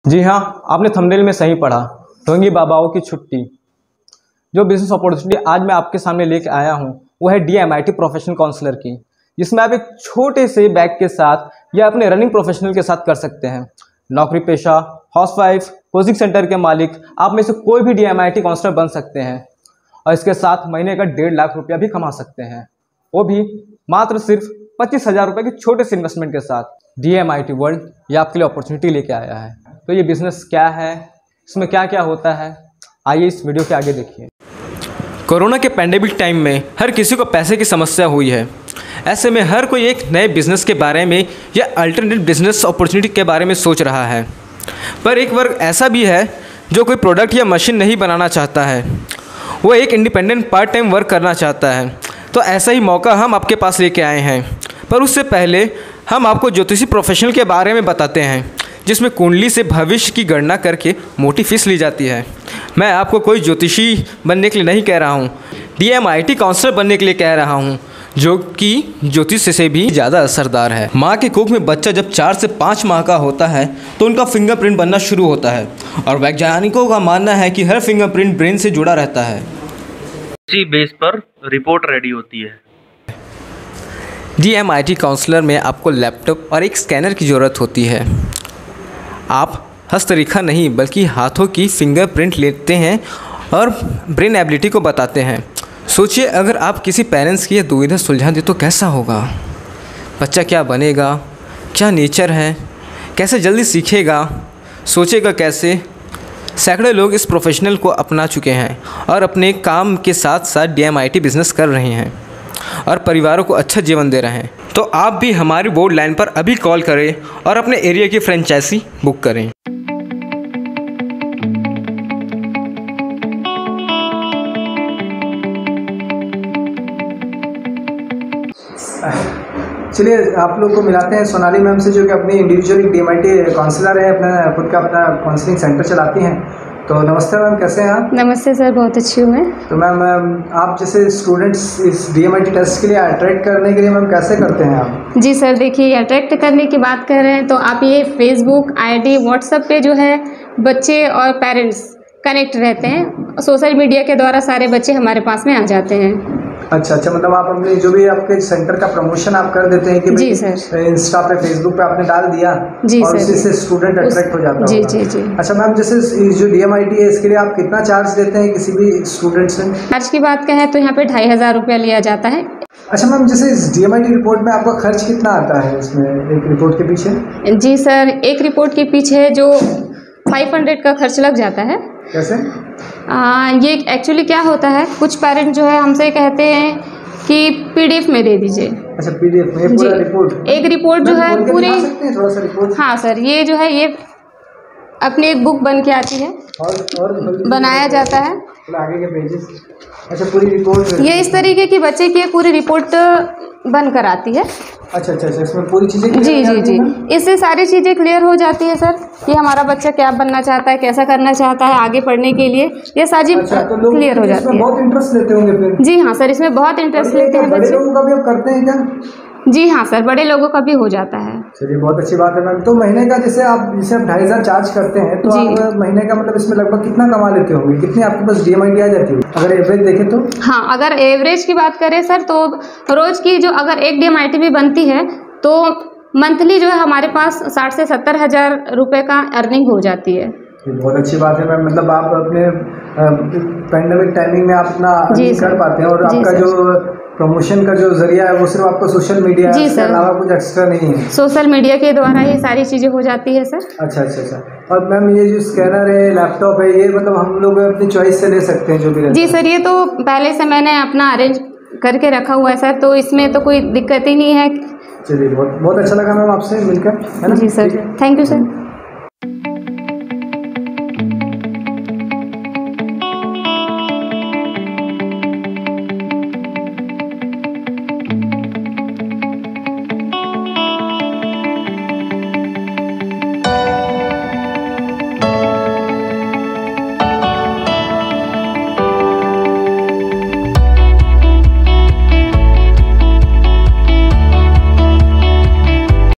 जी हाँ, आपने थंबनेल में सही पढ़ा। ढोंगी बाबाओं की छुट्टी। जो बिजनेस अपॉर्चुनिटी आज मैं आपके सामने लेके आया हूँ वो है DMIT प्रोफेशनल काउंसलर की, जिसमें आप एक छोटे से बैग के साथ या अपने रनिंग प्रोफेशनल के साथ कर सकते हैं। नौकरी पेशा, हाउसवाइफ, कोचिंग सेंटर के मालिक, आप में से कोई भी DMIT काउंसलर बन सकते हैं और इसके साथ महीने का 1.5 लाख रुपया भी कमा सकते हैं, वो भी मात्र सिर्फ 25,000 रुपये के छोटे से इन्वेस्टमेंट के साथ। DMIT वर्ल्ड ये आपके लिए अपॉर्चुनिटी लेके आया है। तो ये बिज़नेस क्या है, इसमें क्या क्या होता है, आइए इस वीडियो के आगे देखिए। कोरोना के पैंडेमिक टाइम में हर किसी को पैसे की समस्या हुई है। ऐसे में हर कोई एक नए बिज़नेस के बारे में या अल्टरनेट बिजनेस अपॉर्चुनिटी के बारे में सोच रहा है। पर एक वर्ग ऐसा भी है जो कोई प्रोडक्ट या मशीन नहीं बनाना चाहता है, वो एक इंडिपेंडेंट पार्ट टाइम वर्क करना चाहता है। तो ऐसा ही मौका हम आपके पास लेके आए हैं। पर उससे पहले हम आपको ज्योतिषी प्रोफेशनल के बारे में बताते हैं, जिसमें कुंडली से भविष्य की गणना करके मोटी फीस ली जाती है। मैं आपको कोई ज्योतिषी बनने के लिए नहीं कह रहा हूँ, DMIT काउंसलर बनने के लिए कह रहा हूँ, जो कि ज्योतिष से भी ज़्यादा असरदार है। माँ के कोख में बच्चा जब 4 से 5 माह का होता है तो उनका फिंगरप्रिंट बनना शुरू होता है और वैज्ञानिकों का मानना है कि हर फिंगरप्रिंट ब्रेन से जुड़ा रहता है। इसी बेस पर रिपोर्ट रेडी होती है। DMIT काउंसलर में आपको लैपटॉप और एक स्कैनर की ज़रूरत होती है। आप हस्तरेखा नहीं बल्कि हाथों की फिंगरप्रिंट लेते हैं और ब्रेन एबिलिटी को बताते हैं। सोचिए, अगर आप किसी पेरेंट्स की यह दुविधा सुलझा दे तो कैसा होगा। बच्चा क्या बनेगा, क्या नेचर है, कैसे जल्दी सीखेगा, सोचेगा कैसे। सैकड़ों लोग इस प्रोफेशनल को अपना चुके हैं और अपने काम के साथ साथ DMIT बिजनेस कर रहे हैं और परिवारों को अच्छा जीवन दे रहे हैं। तो आप भी हमारी बोर्ड लाइन पर अभी कॉल करें और अपने एरिया की फ्रेंचाइजी बुक करें। चलिए आप लोग को मिलाते हैं सोनाली मैम से, जो कि अपनी इंडिविजुअल DMIT काउंसलर है, अपना खुद का अपना काउंसलिंग सेंटर चलाती हैं। तो नमस्ते मैम, कैसे हैं आप? नमस्ते सर, बहुत अच्छी हूँ मैं। तो मैम आप जैसे स्टूडेंट्स इस DMIT टेस्ट के लिए अट्रैक्ट करने के लिए मैम कैसे करते हैं आप? जी सर, देखिए अट्रैक्ट करने की बात कर रहे हैं तो आप ये फेसबुक, ID, व्हाट्सएप पे जो है बच्चे और पेरेंट्स कनेक्ट रहते हैं। सोशल मीडिया के द्वारा सारे बच्चे हमारे पास में आ जाते हैं। अच्छा, मतलब आप अपने जो भी आपके सेंटर का प्रमोशन आप कर देते हैं कि जी सर, इंस्टा पे, फेसबुक पे आपने डाल दिया जी और सर, उसी से स्टूडेंट अट्रैक्ट हो जाता जी होगा। जी जी। अच्छा मैम, जैसे जो DMIT है इसके लिए आप कितना चार्ज देते हैं किसी भी स्टूडेंट से? चार्ज की बात कहें तो यहाँ पे 2,500 रुपया लिया जाता है। अच्छा मैम, जैसे इस DMIT रिपोर्ट में आपका खर्च कितना आता है इसमें एक रिपोर्ट के पीछे? जी सर, एक रिपोर्ट के पीछे जो 500 का खर्च लग जाता है। कैसे? ये एक्चुअली क्या होता है, कुछ पेरेंट जो है हमसे कहते हैं कि PDF में दे दीजिए। अच्छा, PDF में पूरा रिपोर्ट? एक रिपोर्ट जो है पूरी। थोड़ा सा रिपोर्ट? हाँ सर, ये जो है ये अपनी एक बुक बन के आती है और बनाया जाता है आगे के पेजेस। अच्छा, पूरी रिपोर्ट ये इस तरीके की बच्चे की पूरी रिपोर्ट बन कर आती है। अच्छा, इसमें पूरी चीज़ें जी जी जी, इससे सारी चीज़ें क्लियर हो जाती है सर कि हमारा बच्चा क्या बनना चाहता है, कैसा करना चाहता है आगे पढ़ने के लिए, ये सारी क्लियर हो जाती है। बहुत इंटरेस्ट लेते होंगे फिर? जी हाँ सर, इसमें बहुत इंटरेस्ट लेते हैं बच्चे। लोगों का भी आप करते हैं क्या? जी हाँ सर, बड़े लोगों का भी हो जाता है। चलिए, बहुत अच्छी बात है मैम। तो महीने का जैसे आप 2,500 चार्ज करते हैं तो आप महीने का मतलब इसमें लगभग कितना कमा लेते होंगे? कितनी आपके पास DMIT आ जाती है अगर एवरेज देखें तो? हाँ, अगर एवरेज की बात करें सर तो रोज़ की जो अगर एक DMIT भी बनती है तो मंथली जो है हमारे पास 60 से 70 हज़ार रुपये का अर्निंग हो जाती है। ये बहुत अच्छी बात है मैम। मतलब आप अपने पैंडेमिक टाइमिंग में आप अपना कर पाते हैं और आपका जो प्रमोशन का जो जरिया है वो सिर्फ आपका सोशल मीडिया है, इसके अलावा कुछ एक्स्ट्रा नहीं है? सोशल मीडिया के द्वारा ये सारी चीज़ें हो जाती है सर। अच्छा। और मैम ये जो स्कैनर है, लैपटॉप है, ये मतलब हम लोग अपनी चॉइस से ले सकते हैं जो भी? जी सर, ये तो पहले से मैंने अपना अरेंज करके रखा हुआ है सर, तो इसमें तो कोई दिक्कत ही नहीं है। चलिए, बहुत अच्छा लगा मैम आपसे मिलकर, है ना? जी सर, थैंक यू सर।